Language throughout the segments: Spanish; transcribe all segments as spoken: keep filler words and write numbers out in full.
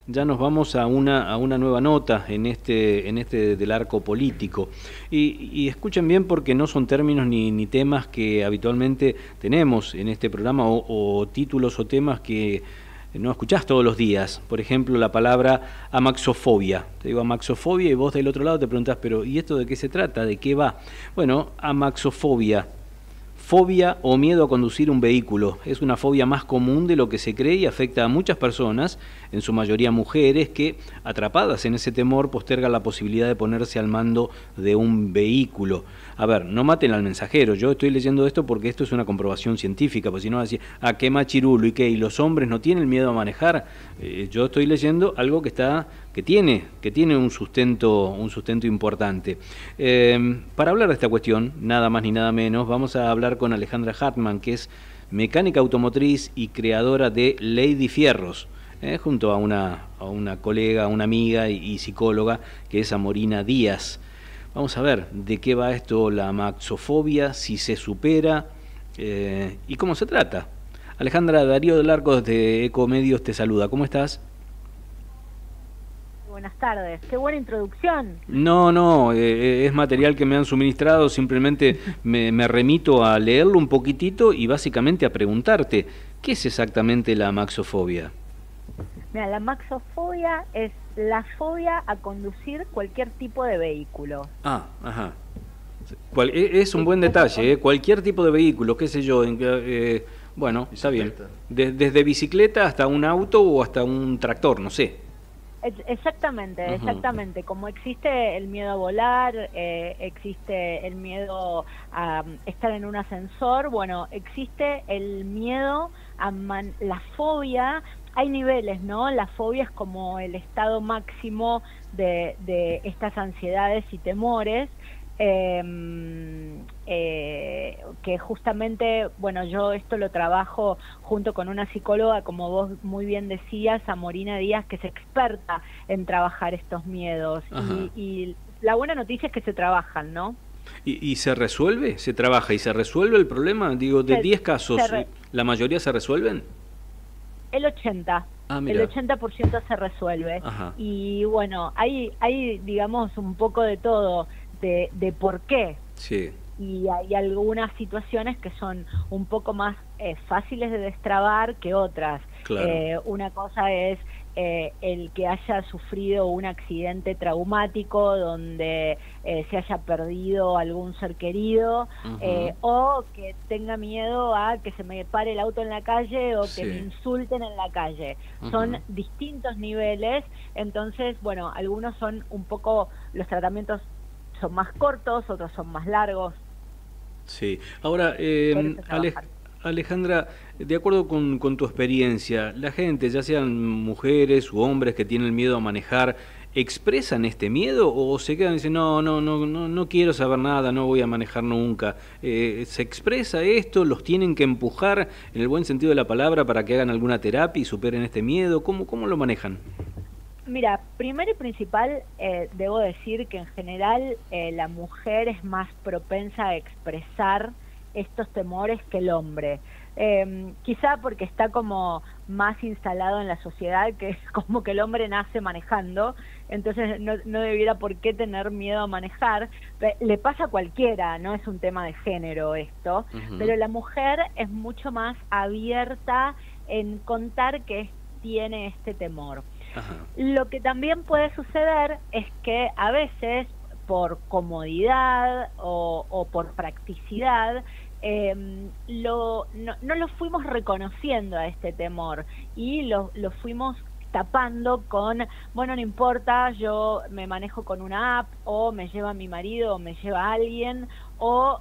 Ya nos vamos a una, a una nueva nota en este, en este del arco político. Y, y escuchen bien porque no son términos ni, ni temas que habitualmente tenemos en este programa o, o títulos o temas que no escuchás todos los días. Por ejemplo, la palabra amaxofobia. Te digo amaxofobia y vos del otro lado te preguntás, pero ¿y esto de qué se trata? ¿De qué va? Bueno, amaxofobia. Fobia o miedo a conducir un vehículo. Es una fobia más común de lo que se cree y afecta a muchas personas, en su mayoría mujeres, que, atrapadas en ese temor, postergan la posibilidad de ponerse al mando de un vehículo. A ver, no maten al mensajero. Yo estoy leyendo esto porque esto es una comprobación científica, pues si no, así, ah, qué machirulo y qué, y los hombres no tienen miedo a manejar. Eh, yo estoy leyendo algo que está, que tiene, que tiene un sustento, un sustento importante. Eh, para hablar de esta cuestión, nada más ni nada menos, vamos a hablar con Alejandra Hartmann, que es mecánica automotriz y creadora de Lady Fierros, eh, junto a una, a una colega, una amiga y, y psicóloga, que es Amorina Díaz. Vamos a ver de qué va esto, la amaxofobia, si se supera eh, y cómo se trata. Alejandra, Darío del Arco de Ecomedios te saluda. ¿Cómo estás? Buenas tardes, qué buena introducción. No, no, eh, es material que me han suministrado, simplemente me, me remito a leerlo un poquitito y básicamente a preguntarte, ¿qué es exactamente la amaxofobia? Mira, la maxofobia es la fobia a conducir cualquier tipo de vehículo. Ah, ajá. Cual, e- es un Es- buen es- detalle, ¿eh? Cualquier tipo de vehículo, qué sé yo, en, eh, bueno, está bien. Bicicleta. De- desde bicicleta hasta un auto o hasta un tractor, no sé. es- Exactamente, Ujú. exactamente. Como existe el miedo a volar, eh, existe el miedo a um, estar en un ascensor, bueno, existe el miedo a man- la fobia. Hay niveles, ¿no? La fobia es como el estado máximo de, de estas ansiedades y temores. Eh, eh, que justamente, bueno, yo esto lo trabajo junto con una psicóloga, como vos muy bien decías, Amorina Díaz, que es experta en trabajar estos miedos. Ajá. Y, y la buena noticia es que se trabajan, ¿no? ¿Y, y se resuelve? ¿Se trabaja y se resuelve el problema? Digo, de Se, diez se casos, re- ¿la mayoría se resuelven? el ochenta, Ah, el mira. ochenta por ciento se resuelve. Ajá. Y bueno, hay, hay digamos, un poco de todo, de, de por qué. Sí, Y hay algunas situaciones que son un poco más eh, fáciles de destrabar que otras. claro. Eh, una cosa es eh, el que haya sufrido un accidente traumático donde eh, se haya perdido algún ser querido, Ujú. eh, o que tenga miedo a que se me pare el auto en la calle o que Sí. me insulten en la calle. Son Ujú. distintos niveles, entonces, bueno, algunos son un poco, los tratamientos son más cortos, otros son más largos. Sí. Ahora, Por eh, eso Ale- trabajar. Alejandra, de acuerdo con, con tu experiencia, la gente, ya sean mujeres u hombres que tienen miedo a manejar, ¿expresan este miedo o se quedan y dicen, no, no, no, no, no quiero saber nada, no voy a manejar nunca? Eh, ¿se expresa esto? ¿Los tienen que empujar en el buen sentido de la palabra para que hagan alguna terapia y superen este miedo? ¿Cómo, cómo lo manejan? Mira, primero y principal, eh, debo decir que en general eh, la mujer es más propensa a expresar estos temores que el hombre. Eh, quizá porque está como más instalado en la sociedad, que es como que el hombre nace manejando, entonces no, no debiera por qué tener miedo a manejar. Pe- Le pasa a cualquiera, no es un tema de género esto, Ujú. pero la mujer es mucho más abierta en contar que es- tiene este temor. Ajá. Lo que también puede suceder es que a veces por comodidad o, o por practicidad eh, lo, no, no lo fuimos reconociendo a este temor y lo, lo fuimos tapando con, bueno, no importa, yo me manejo con una app o me lleva mi marido o me lleva alguien o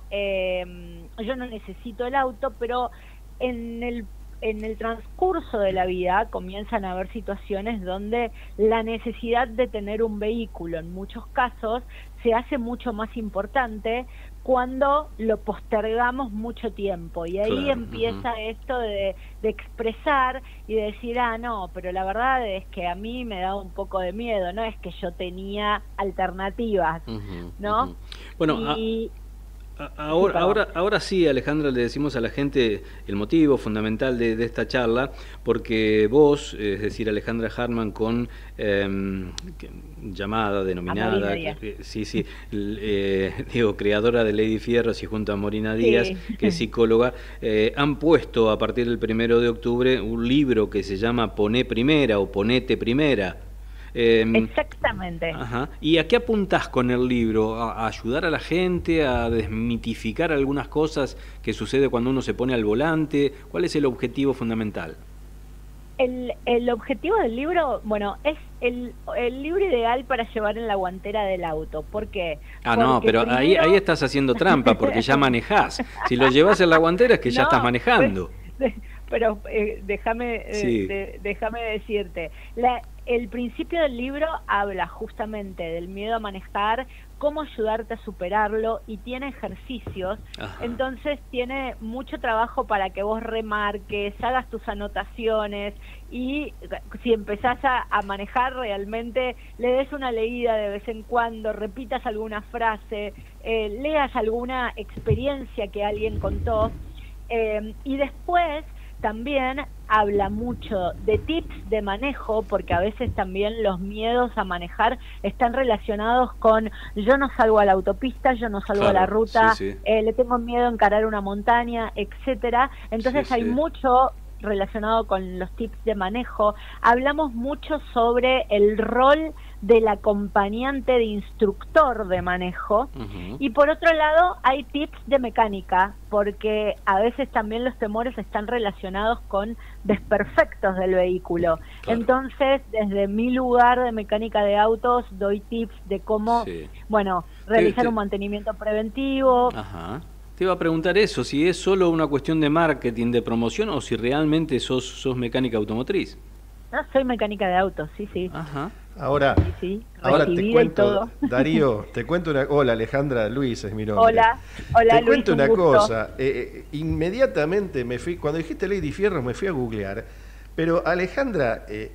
eh, yo no necesito el auto, pero en el en el transcurso de la vida comienzan a haber situaciones donde la necesidad de tener un vehículo en muchos casos se hace mucho más importante cuando lo postergamos mucho tiempo y ahí Claro. empieza Ujú. esto de, de expresar y de decir, ah, no, pero la verdad es que a mí me da un poco de miedo, no es que yo tenía alternativas, Ujú, ¿no? ujú. Bueno, a- Y Ahora, ahora, ahora sí, Alejandra, le decimos a la gente el motivo fundamental de, de esta charla, porque vos, es decir, Alejandra Hartmann, con eh, llamada, denominada, eh, sí, sí, eh, digo, creadora de Lady Fierros y junto a Morina Díaz, sí, que es psicóloga, eh, han puesto a partir del primero de octubre un libro que se llama Poné Primera o Ponete Primera. Eh, Exactamente. Ajá. ¿Y a qué apuntás con el libro? ¿A, a ayudar a la gente a desmitificar algunas cosas que sucede cuando uno se pone al volante? ¿Cuál es el objetivo fundamental? El, el objetivo del libro, bueno, es el, el libro ideal para llevar en la guantera del auto. ¿Por qué? Ah, porque no, pero primero... ahí, ahí estás haciendo trampa porque ya manejás. Si lo llevas en la guantera es que ya no, estás manejando. Pero, pero eh, déjame sí. eh, de, déjame decirte, la, el principio del libro habla justamente del miedo a manejar, cómo ayudarte a superarlo, y tiene ejercicios. Ajá. Entonces tiene mucho trabajo para que vos remarques, hagas tus anotaciones, y si empezás a, a manejar realmente le des una leída de vez en cuando, repitas alguna frase, eh, leas alguna experiencia que alguien contó, eh, y después también habla mucho de tips de manejo, porque a veces también los miedos a manejar están relacionados con yo no salgo a la autopista, yo no salgo claro, a la ruta, sí, sí. Eh, le tengo miedo a encarar una montaña, etcétera. Entonces sí, hay sí. mucho relacionado con los tips de manejo. Hablamos mucho sobre el rol del acompañante de instructor de manejo, uh-huh. y por otro lado hay tips de mecánica, porque a veces también los temores están relacionados con desperfectos del vehículo. Claro. Entonces, desde mi lugar de mecánica de autos, doy tips de cómo, sí. bueno, realizar te, te... un mantenimiento preventivo. Ajá. Te iba a preguntar eso, si es solo una cuestión de marketing, de promoción, o si realmente sos, sos mecánica automotriz. No, soy mecánica de autos, sí, sí. Ajá. Ahora, sí, sí, ahora te cuento, Darío, te cuento una... Hola, Alejandra, Luis es mi nombre. Hola, hola, Te Luis, cuento una gusto. cosa, eh, eh, inmediatamente me fui, cuando dijiste Lady Fierros me fui a googlear, pero Alejandra eh,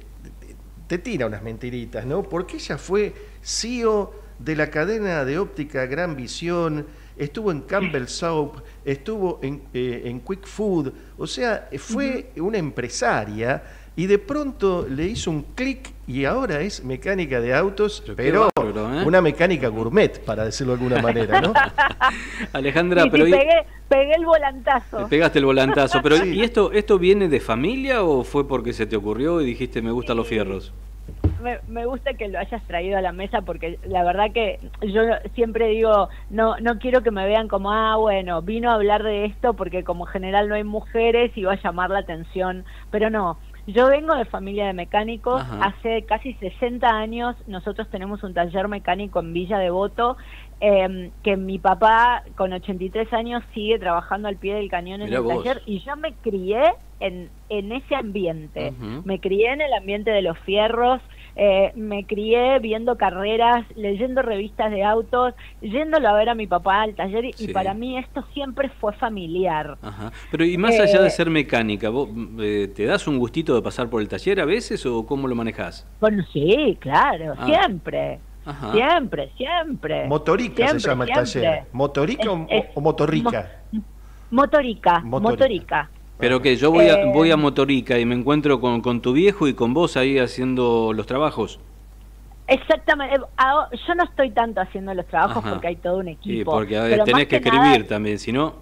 te tira unas mentiritas, ¿no? Porque ella fue C E O de la cadena de óptica Gran Visión, estuvo en Campbell Soap, estuvo en, eh, en Quick Food, o sea, fue uh-huh. una empresaria, y de pronto le hizo un clic y ahora es mecánica de autos, pero, pero bárbaro, ¿eh? Una mecánica gourmet, para decirlo de alguna manera, ¿no? Alejandra, sí, pero... Sí, pegué, pegué el volantazo. Te pegaste el volantazo, pero sí. ¿y esto, esto viene de familia o fue porque se te ocurrió y dijiste me gustan los fierros? Me, me gusta que lo hayas traído a la mesa, porque la verdad que yo siempre digo, no no quiero que me vean como, ah, bueno, vino a hablar de esto porque como general no hay mujeres y va a llamar la atención, pero no. Yo vengo de familia de mecánicos. Ajá. Hace casi sesenta años nosotros tenemos un taller mecánico en Villa Devoto, eh, que mi papá con ochenta y tres años sigue trabajando al pie del cañón en Mirá el vos. taller, y yo me crié en, en ese ambiente. Uh-huh. Me crié en el ambiente de los fierros, eh, me crié viendo carreras, leyendo revistas de autos, yéndolo a ver a mi papá al taller, y, sí. y para mí esto siempre fue familiar. Ajá. Pero y más eh, allá de ser mecánica, ¿vos eh, te das un gustito de pasar por el taller a veces o cómo lo manejás? Bueno, sí, claro, ah. siempre. Ajá. Siempre, siempre. Motorica siempre, se llama el siempre. taller. ¿Motorica es, o, es, o motorrica? Mo motorica, motorica. motorica. Pero que yo voy, eh, a, voy a Motorica y me encuentro con, con tu viejo y con vos ahí haciendo los trabajos. Exactamente. Yo no estoy tanto haciendo los trabajos. Ajá. Porque hay todo un equipo. Sí, porque a ver, tenés que, que escribir nada, también, si no...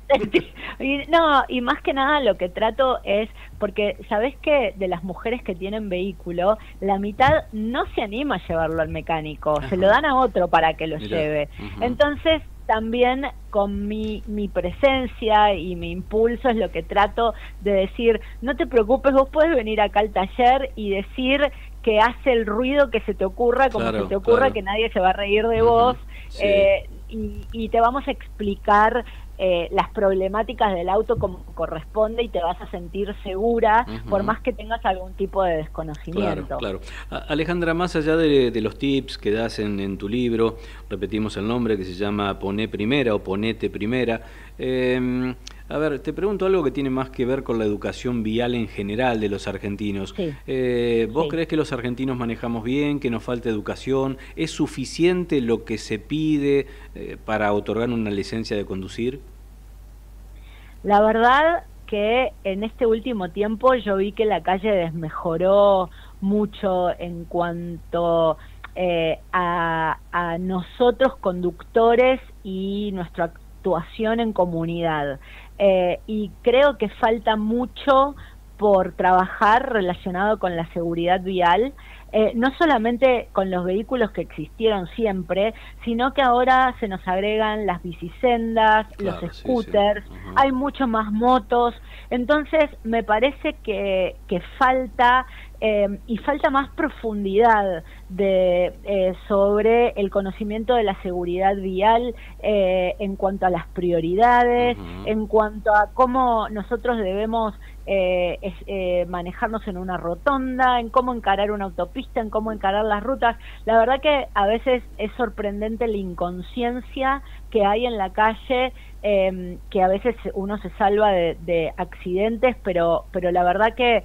No, y más que nada lo que trato es, porque sabés que de las mujeres que tienen vehículo, la mitad no se anima a llevarlo al mecánico, Ajá. se lo dan a otro para que lo Mirá. lleve. Ajá. Entonces, también con mi, mi presencia y mi impulso es lo que trato de decir, no te preocupes, vos podés venir acá al taller y decir que hace el ruido que se te ocurra, como claro, se te ocurra, claro. que nadie se va a reír de vos, sí. eh, y, y te vamos a explicar eh, las problemáticas del auto como corresponde y te vas a sentir segura, uh-huh. por más que tengas algún tipo de desconocimiento. Claro, claro. Alejandra, más allá de, de los tips que das en, en tu libro, repetimos el nombre que se llama Poné Primera o Ponete Primera, eh, A ver, te pregunto algo que tiene más que ver con la educación vial en general de los argentinos. Sí. Eh, ¿Vos Sí. creés que los argentinos manejamos bien, que nos falta educación? ¿Es suficiente lo que se pide eh, para otorgar una licencia de conducir? La verdad que en este último tiempo yo vi que la calle desmejoró mucho en cuanto eh, a, a nosotros conductores y nuestra actuación en comunidad. Eh, y creo que falta mucho por trabajar relacionado con la seguridad vial, eh, no solamente con los vehículos que existieron siempre, sino que ahora se nos agregan las bicisendas, Claro, los sí, scooters, sí. Uh-huh. hay mucho más motos, entonces me parece que, que falta eh, y falta más profundidad de, eh, sobre el conocimiento de la seguridad vial eh, en cuanto a las prioridades, Uh-huh. en cuanto a cómo nosotros debemos eh, es, eh, manejarnos en una rotonda, en cómo encarar una autopista, en cómo encarar las rutas. La verdad que a veces es sorprendente la inconsciencia que hay en la calle, eh, que a veces uno se salva de, de accidentes, pero, pero la verdad que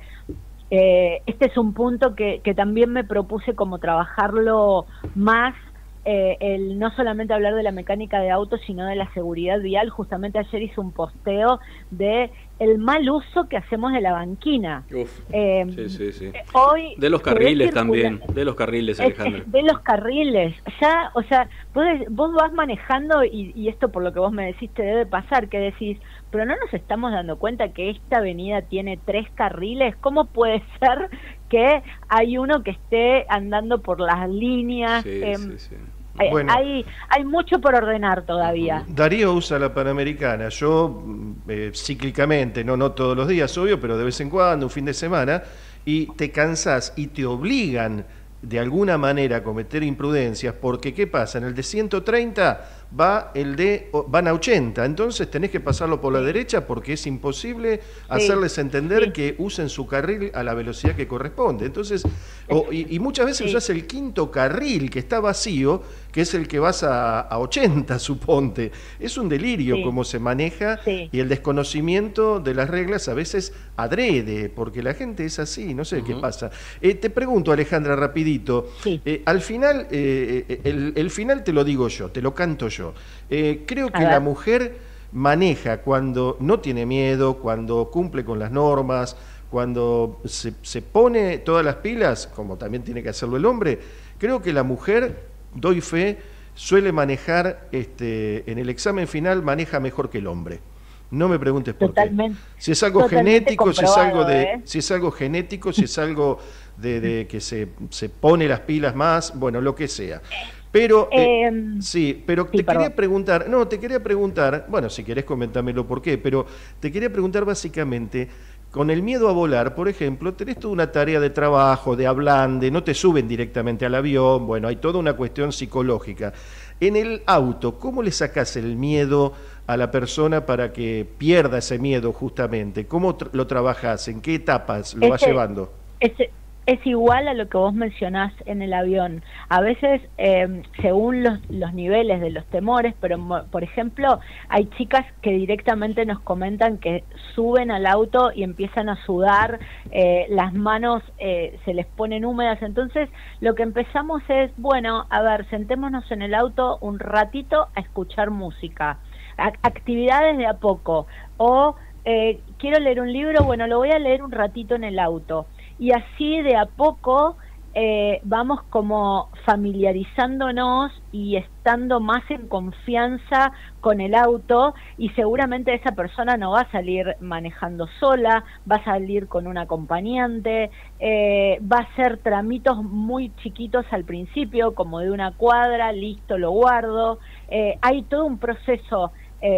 eh, este es un punto que, que también me propuse como trabajarlo más, eh, el no solamente hablar de la mecánica de autos, sino de la seguridad vial. Justamente ayer hice un posteo de el mal uso que hacemos de la banquina. Uf, eh, sí, sí, sí. Hoy De los carriles también, de los carriles, Alejandra. de los carriles, ya, o sea, vos, vos vas manejando y, y esto por lo que vos me decís te debe pasar, que decís, pero no nos estamos dando cuenta que esta avenida tiene tres carriles. ¿Cómo puede ser que hay uno que esté andando por las líneas? Sí, eh, sí, sí. Hay, Bueno. hay, hay mucho por ordenar todavía. Darío usa la Panamericana, yo eh, cíclicamente, no, no todos los días, obvio, pero de vez en cuando, un fin de semana, y te cansás y te obligan de alguna manera a cometer imprudencias, porque ¿qué pasa? En el de ciento treinta va el de van a ochenta, entonces tenés que pasarlo por la derecha porque es imposible hacerles entender sí. que usen su carril a la velocidad que corresponde. Entonces, o, y, y muchas veces Sí. usás el quinto carril que está vacío, que es el que vas a, a ochenta, suponte. Es un delirio Sí. cómo se maneja Sí. y el desconocimiento de las reglas a veces adrede, porque la gente es así, no sé qué Ujú. pasa. Eh, te pregunto, Alejandra, rapidito, Sí. eh, al final, eh, el, el final te lo digo yo, te lo canto yo. Eh, creo que A ver. la mujer maneja cuando no tiene miedo, cuando cumple con las normas, cuando se, se pone todas las pilas, como también tiene que hacerlo el hombre. Creo que la mujer, doy fe, suele manejar, este, en el examen final maneja mejor que el hombre. No me preguntes por Totalmente. qué. Si es algo Totalmente genético, si es algo de, comprobado, ¿eh? si es algo genético, si es algo de, de que se, se pone las pilas más, bueno, lo que sea. Pero, eh, Eh, sí, pero sí, te perdón. quería preguntar, no, te quería preguntar, bueno, si querés comentármelo por qué, pero te quería preguntar básicamente, con el miedo a volar, por ejemplo, tenés toda una tarea de trabajo, de ablande, no te suben directamente al avión, bueno, hay toda una cuestión psicológica. En el auto, ¿cómo le sacás el miedo a la persona para que pierda ese miedo justamente? ¿Cómo tr- lo trabajás? ¿En qué etapas lo vas Ese- llevando? Es, es igual a lo que vos mencionás en el avión. A veces, eh, según los, los niveles de los temores, pero mo- por ejemplo, hay chicas que directamente nos comentan que suben al auto y empiezan a sudar, eh, las manos eh, se les ponen húmedas. Entonces, lo que empezamos es, bueno, a ver, sentémonos en el auto un ratito a escuchar música. A- actividades de a poco. O eh, quiero leer un libro, bueno, lo voy a leer un ratito en el auto. Y así de a poco eh, vamos como familiarizándonos y estando más en confianza con el auto, y seguramente esa persona no va a salir manejando sola, va a salir con un acompañante, eh, va a hacer tramitos muy chiquitos al principio, como de una cuadra, listo, lo guardo. Eh, hay todo un proceso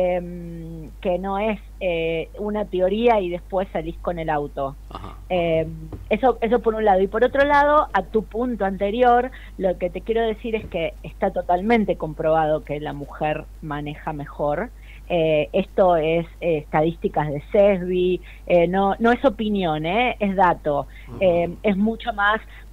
eh, que no es eh, una teoría y después salís con el auto. Ajá. Eh, eso, eso por un lado. Y por otro lado, a tu punto anterior, lo que te quiero decir es que está totalmente comprobado que la mujer maneja mejor. Eh, esto es eh, estadísticas de SESBI, eh, no, no es opinión, eh, es dato. Eh, es mucho más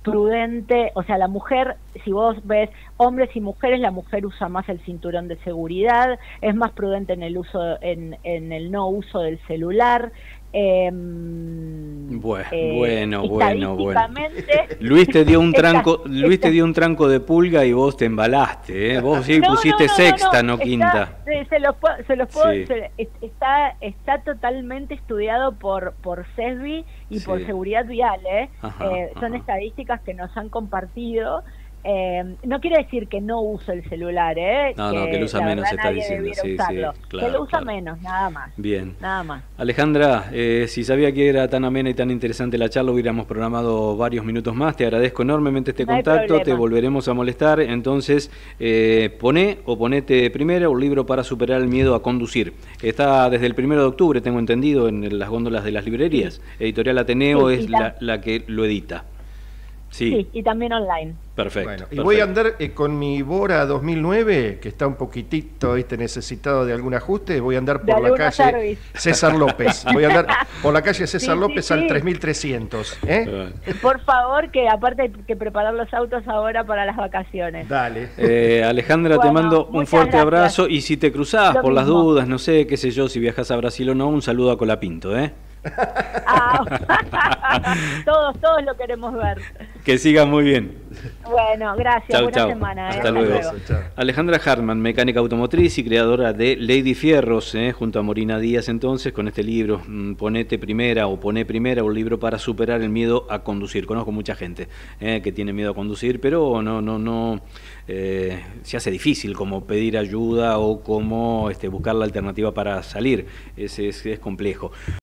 prudente, o sea, la mujer, si vos ves hombres y mujeres, la mujer usa más el cinturón de seguridad, es más prudente en el uso, en, en el no uso del celular. Eh, bueno, eh, bueno, bueno, bueno. Luis te dio un esta, tranco, Luis esta, te dio un tranco de pulga y vos te embalaste, ¿eh? Vos sí no, pusiste no, no, sexta, no, no, no quinta. Está, se los puedo, se los puedo, sí. se, está, está totalmente estudiado por por SESBI y sí. por Seguridad Vial, ¿eh? Ajá, eh, son ajá. estadísticas que nos han compartido. Eh, no quiere decir que no uso el celular, ¿eh? No, que no, que lo usa menos, está diciendo. Sí, usarlo. sí, claro, que lo usa claro. menos, nada más. Bien. Nada más. Alejandra, eh, si sabía que era tan amena y tan interesante la charla, hubiéramos programado varios minutos más. Te agradezco enormemente este no contacto, te volveremos a molestar. Entonces, eh, poné o ponete primero un libro para superar el miedo a conducir. Está desde el primero de octubre, tengo entendido, en las góndolas de las librerías. Sí. Editorial Ateneo sí, es la, la que lo edita. Sí. sí, y también online. Perfecto. Bueno, y perfecto. voy a andar eh, con mi Bora dos mil nueve, que está un poquitito ¿viste? necesitado de algún ajuste. Voy a andar por la calle service. César López. Voy a andar por la calle César sí, López sí, al sí. tres mil trescientos. ¿eh? Por favor, que aparte hay que preparar los autos ahora para las vacaciones. Dale. Eh, Alejandra, bueno, te mando un fuerte gracias. abrazo. Y si te cruzás Lo por mismo. las dudas, no sé, qué sé yo, si viajas a Brasil o no, un saludo a Colapinto, ¿eh? Ah, todos, todos lo queremos ver. Que siga muy bien. Bueno, gracias. Chau, Buena chau. semana. Hasta, eh. luego. Hasta luego. Alejandra Hartmann, mecánica automotriz y creadora de Lady Fierros, eh, junto a Morina Díaz, entonces, con este libro, mmm, Ponete Primera o Poné Primera, un libro para superar el miedo a conducir. Conozco mucha gente eh, que tiene miedo a conducir, pero no, no, no eh, se hace difícil como pedir ayuda o como este, buscar la alternativa para salir. Es, es, es complejo.